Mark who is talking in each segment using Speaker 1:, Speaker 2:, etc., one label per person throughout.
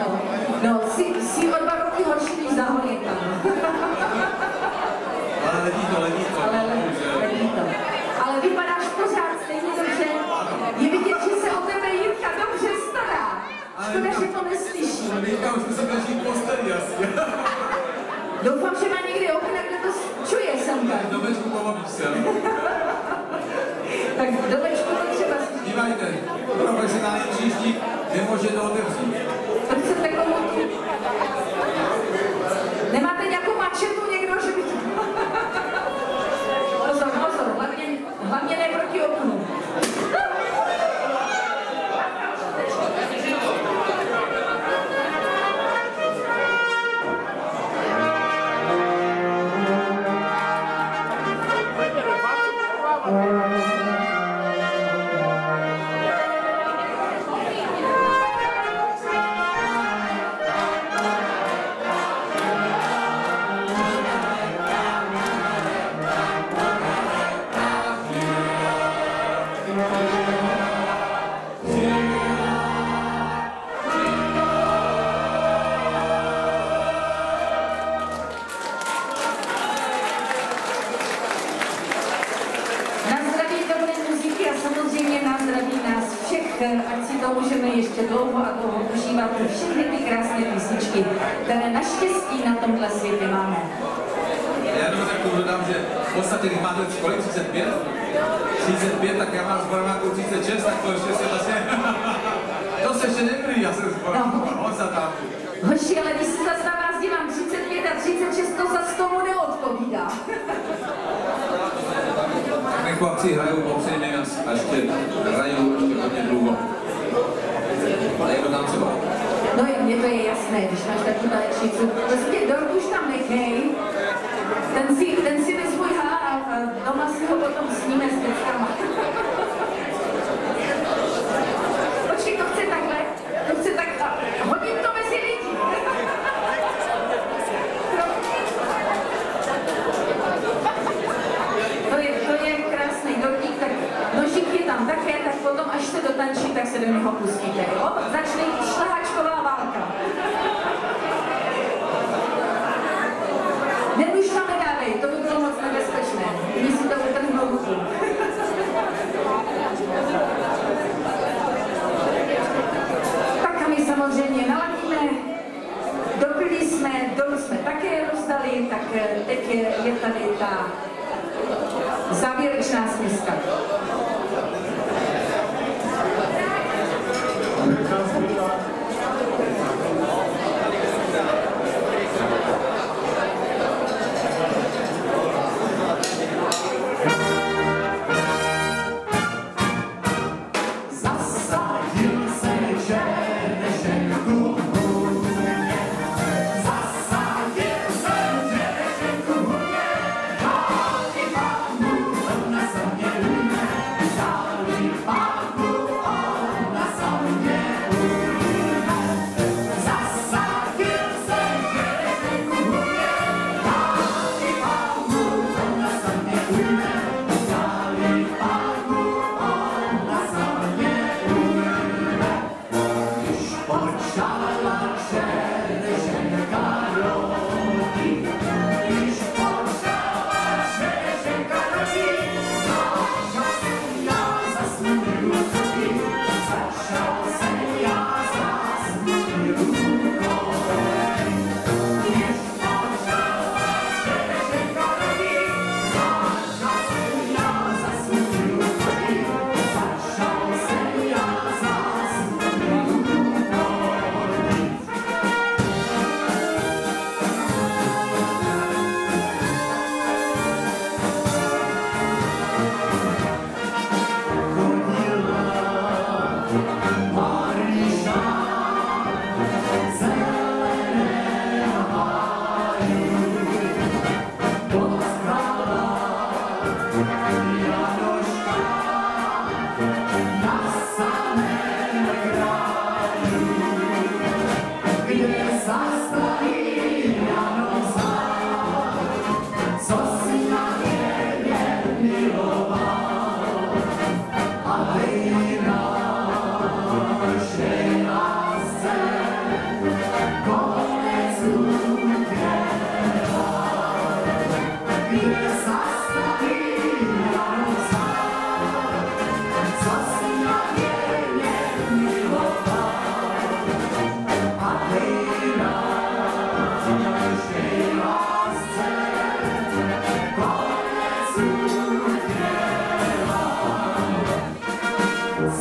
Speaker 1: No, jsi o 2 roky horší než Záhorníka.
Speaker 2: Ale ledí to.
Speaker 1: Ledí to. Ale vypadáš pořád stejně dobře. Je vidět, že se o tebe Jirka dobře stará. Škoda, že to neslyší.
Speaker 2: Jirka už musím leží v posteli asi.
Speaker 1: Doufám, že má někdy okna, kde to čuje semka.
Speaker 2: Domečku pomobíš se.
Speaker 1: Tak domečku to třeba...
Speaker 2: Dívajte, profesionální příští nemůže to otevřít.
Speaker 1: Proč chcete komotku? Nemáte nějakou mačetu někdo, že by... Pozor, hlavně ne proti oknu. Ať si to můžeme ještě dlouho a dlouho užívat všechny ty krásné písničky, které naštěstí na tomhle světě máme.
Speaker 2: Já jenom tak dodám, že v podstatě, když máte kolik, 35? 35, tak já mám s Baramákou 36, tak to ještě se vlastně... To se ještě nebyli, já jsem s Baramákou, on za tam.
Speaker 1: Hoši, ale když se zase na vás dívám 35 a 36, to zase tomu neodpovídá.
Speaker 2: My chlapci hrajou popředně nás a ještě hrajou ještě hodně dlouho. Ale je to tam třeba.
Speaker 1: No mně to je jasné, když máš takovou tanečnicu. Prostě Dork už tam nechej. Ten si nezvojhá a doma si ho potom sníme s dětskama. Počkej, to chce takhle. To chce tak a hodím to mezi lidi. To je krásný dortík, tak nožík je tam také, tak potom až se dotančí, tak se do něho pustíte, jo? Začne šlehačková válka. Už tam nedávej, to by bylo moc nebezpečné. Oni si to utrhnou ruku. Tak a my samozřejmě naladíme, dopili jsme, dolů jsme také rozdali, tak teď je tady ta závěrečná smiska.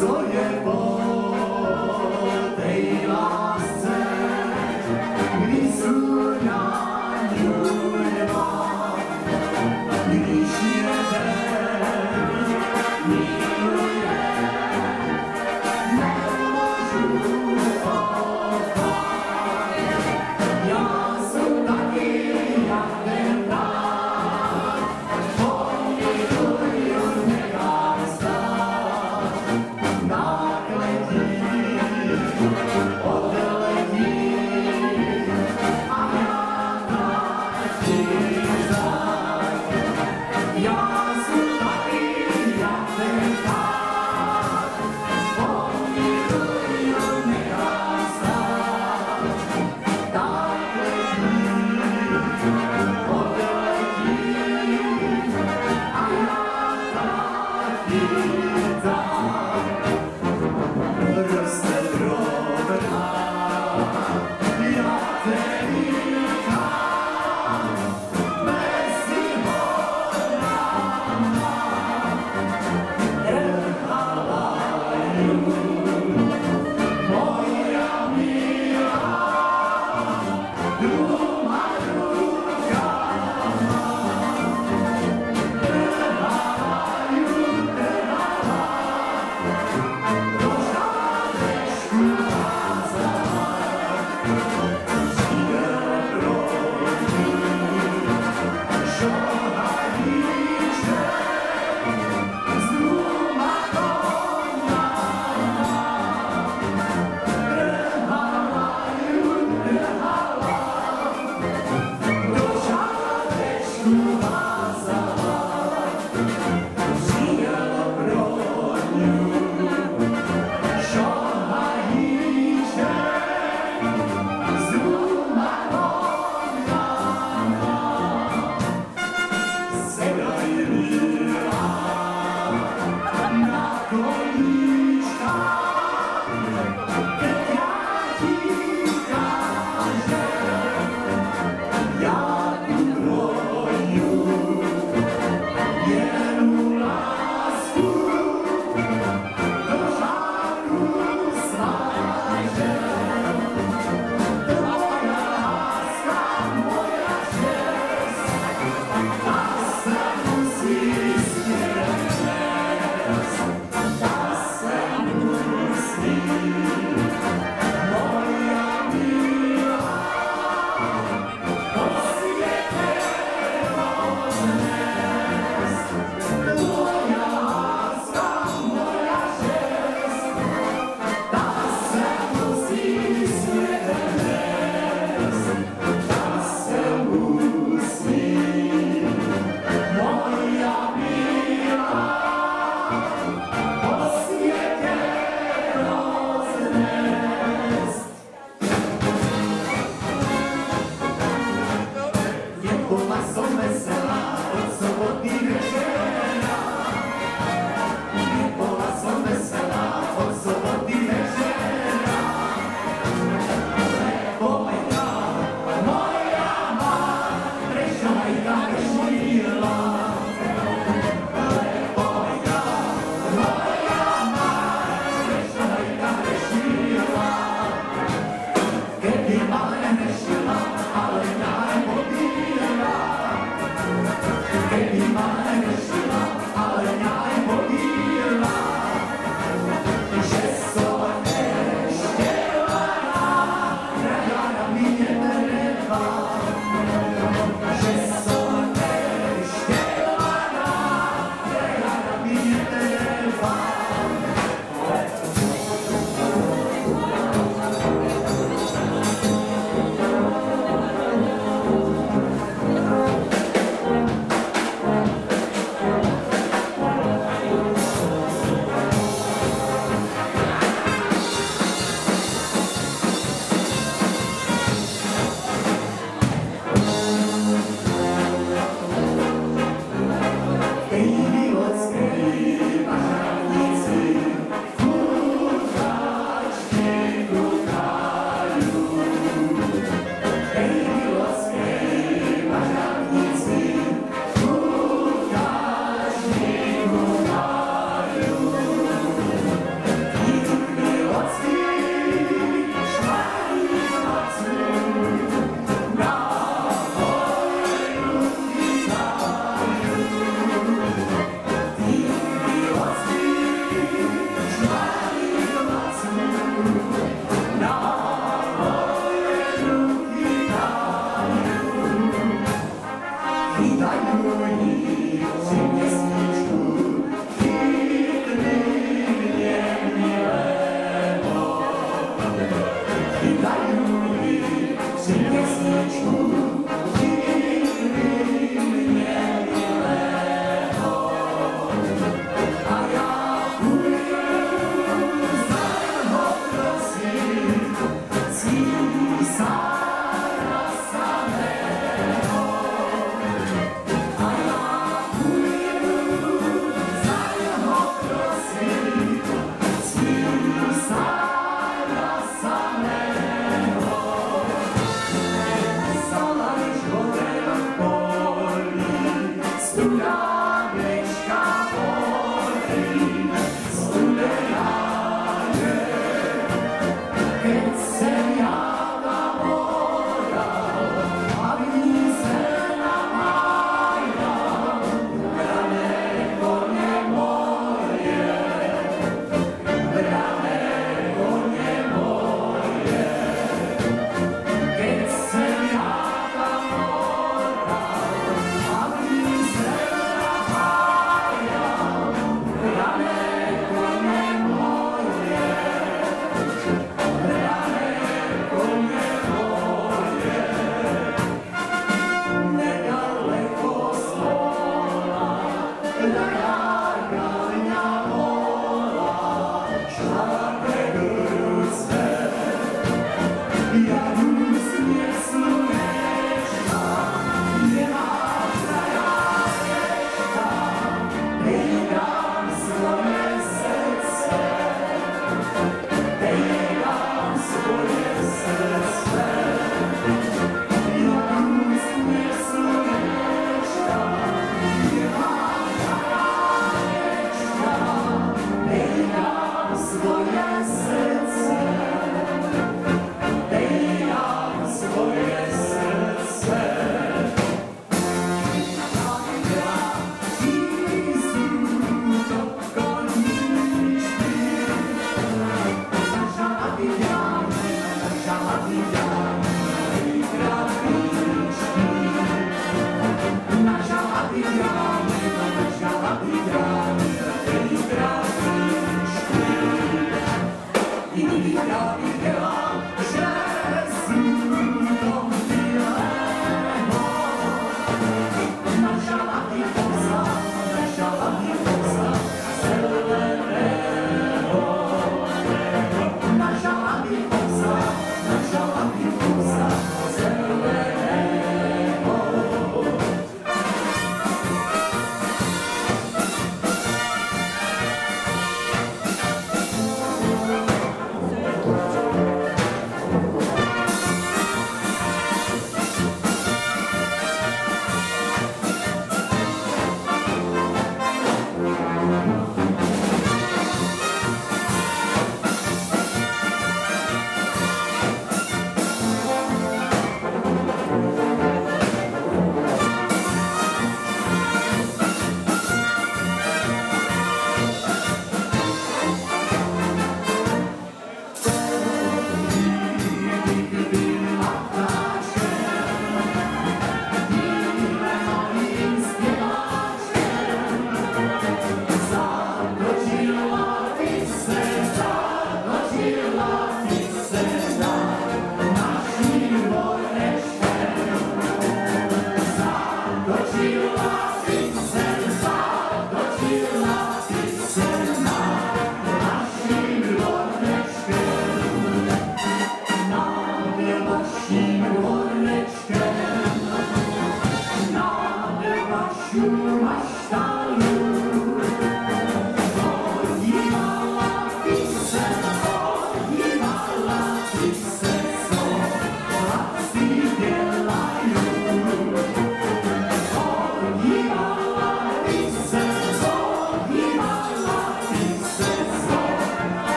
Speaker 3: co je po tej lásce, když sluňá nulva, když jeden miluje, nemůžu opát. Já jsem taky jak ten prát, pomiluju, nechám stát.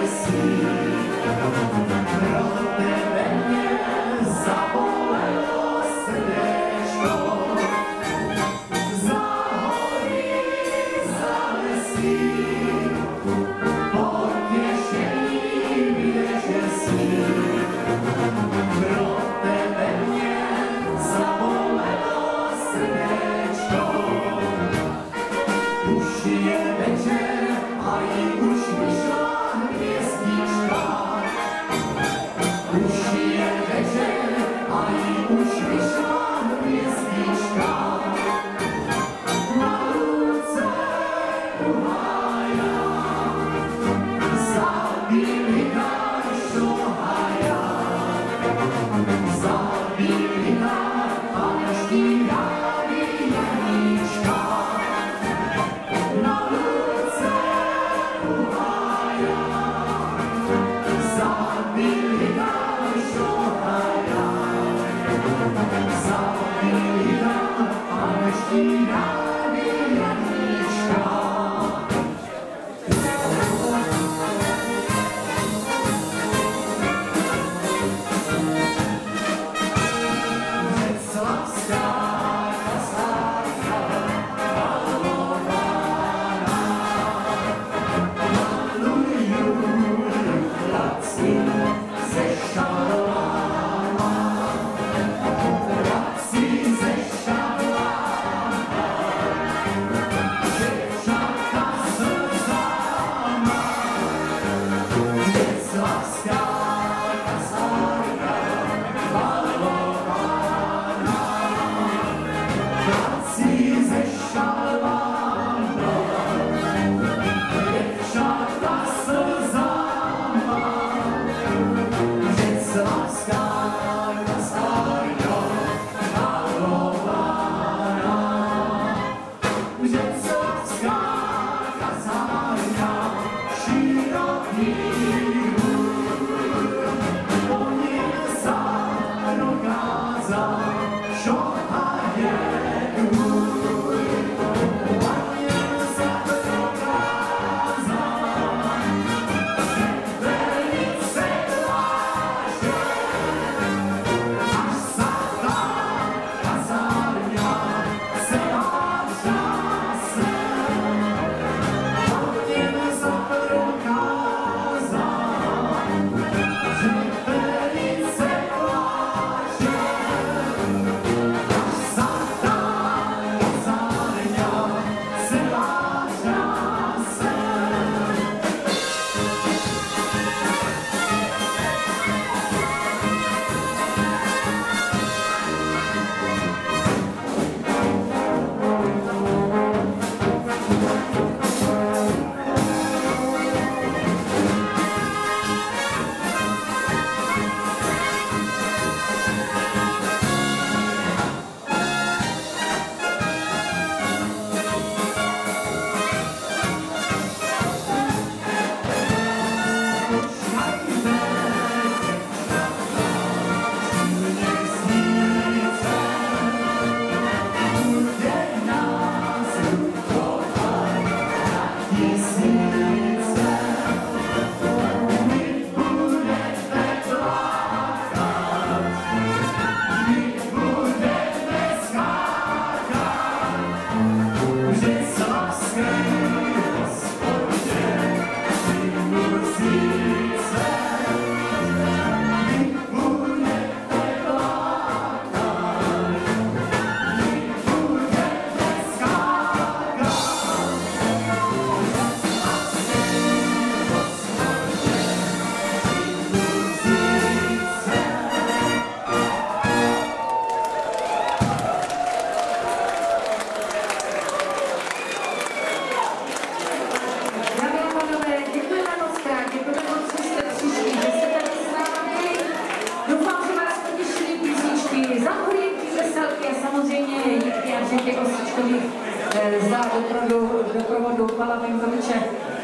Speaker 1: za doprovodu Pavla Vinkoviče.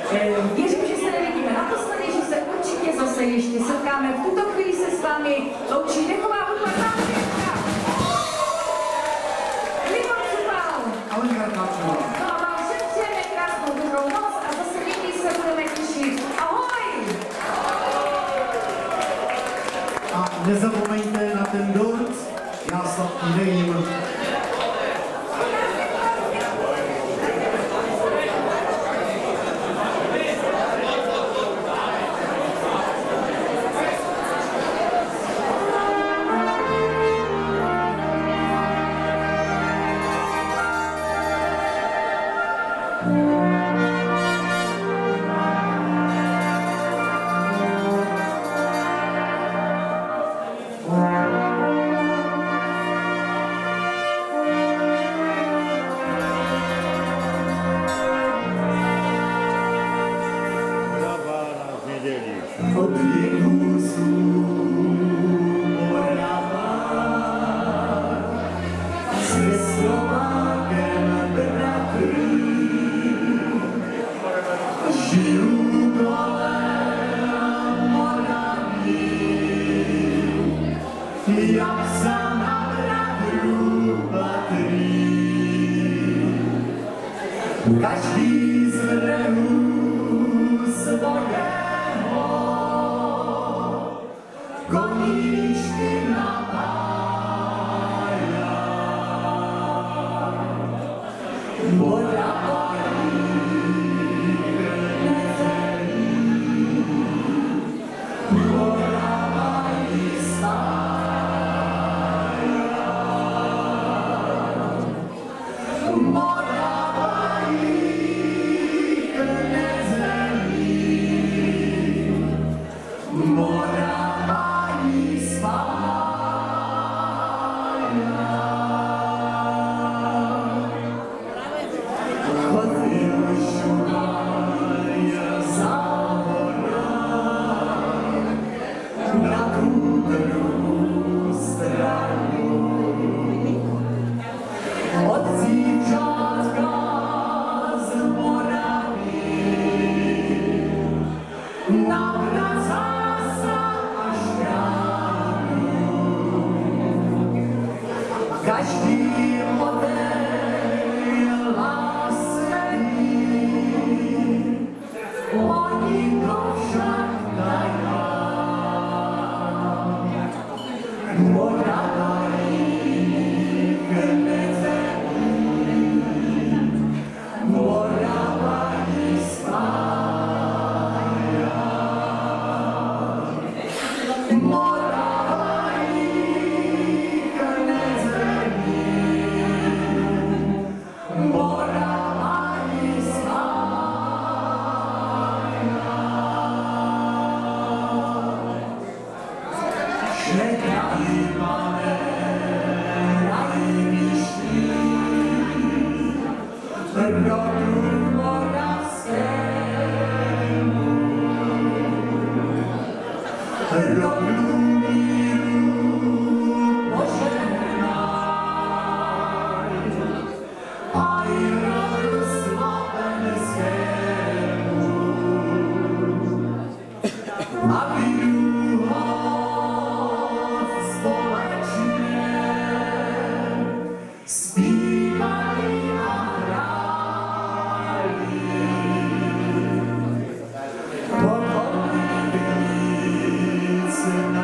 Speaker 1: Věřím, že se nevidíme naposledy, že se určitě zase ještě setkáme. V tuto chvíli se s vámi loučí dechová hudba Náměstka. Libor Cupal. No a vám všem přejeme krásnou dobrou noc a zase někdy se budeme těšit. Ahoj!
Speaker 3: nezapomeňte na ten dort, já sladký nejím. Od Jezusu Morava se Slovákem bratry žiju kolem Moravy, jak sa na bratru patrí. Každý z brehu svojého koníčky napája. Morava nezelí, Morava jistá. Morava jich nezelí, Morava jistá. Chodil šumaje závora na tu druhou stranu. Od zítřátka z Moravy navracá sa až ránu. Každý model je lásný, oni to však dají. Morava jich nezelí, Morava jistá. Morava jich nezelí, Morava jistá. Čekají máme najvyšší rodu moravskému, rodu míru požehnaj, aj rodu slovenskému, aby důhod společně zpívali a hráli. Potom by víc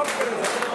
Speaker 4: Dobře.